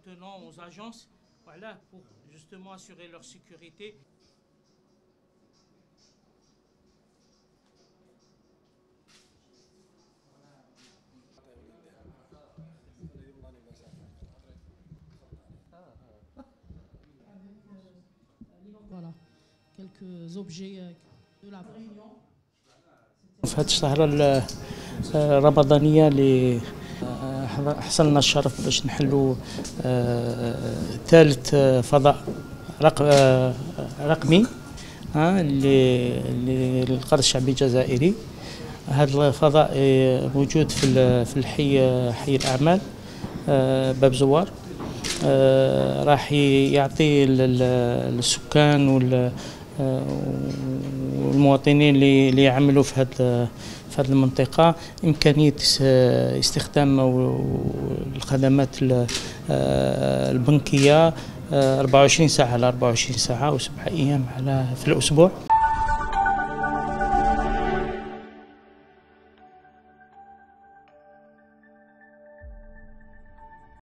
appartenant aux agences, voilà, pour justement assurer leur sécurité. Voilà, quelques objets de la réunion. في هذه السهرة الرمضانية اللي حصلنا الشرف باش نحلوا ثالث فضاء رقمي للقرض الشعبي الجزائري. هذا الفضاء موجود في حي الأعمال باب زوار. راح يعطي للسكان والمواطنين اللي يعملوا في هذه المنطقة إمكانية استخدام الخدمات البنكية 24 ساعة على 24 ساعة و7 أيام في الأسبوع.